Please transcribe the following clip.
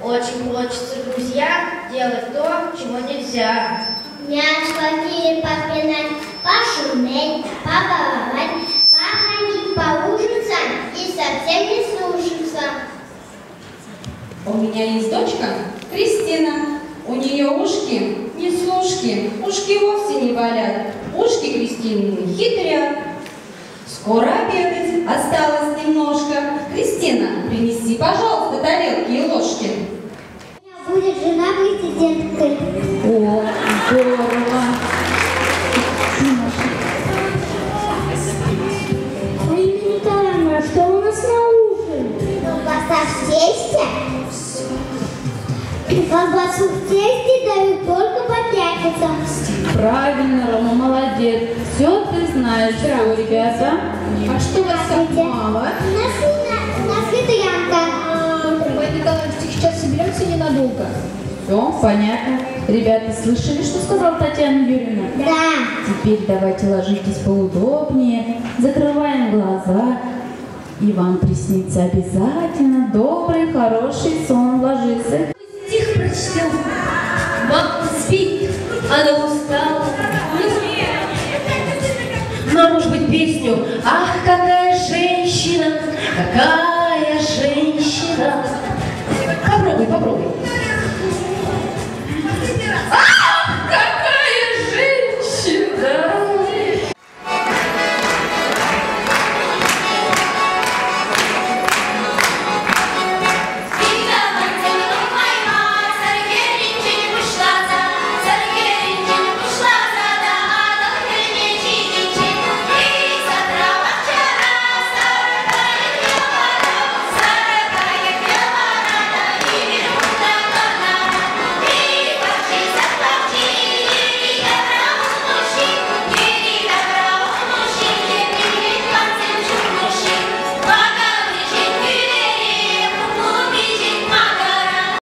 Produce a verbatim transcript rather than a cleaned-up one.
Очень хочется друзьям делать то, чего нельзя. Мяч в квартире попинать, пошуметь, побаловать, походить по улицам и совсем не слушаться. У меня есть дочка Кристина. У нее ушки не слушки, ушки вовсе не болят. Ушки Кристины хитрят. Скоро обедать осталось немножко. Кристина, принеси, пожалуйста, тарелки и ложки. У меня будет жена президенткой. О, здорово! Ой, Николаевна, что у нас на ужин? Колбаса в тесте. Колбасу в тесте дают только по пятницам. Правильно, Рома, молодец. Все ты знаешь, что, ребята? А что у вас так мало? У нас, у нас ветрянка. Ой, Николаевна, сейчас соберемся ненадолго. Все, понятно. Ребята, слышали, что сказала Татьяна Юрьевна? Да. Теперь давайте ложитесь поудобнее, закрываем глаза, и вам приснится обязательно добрый, хороший сон. Ложится. Стих прочтем. Мама спит, она устала. Но, может быть, песню «Ах, какая женщина, какая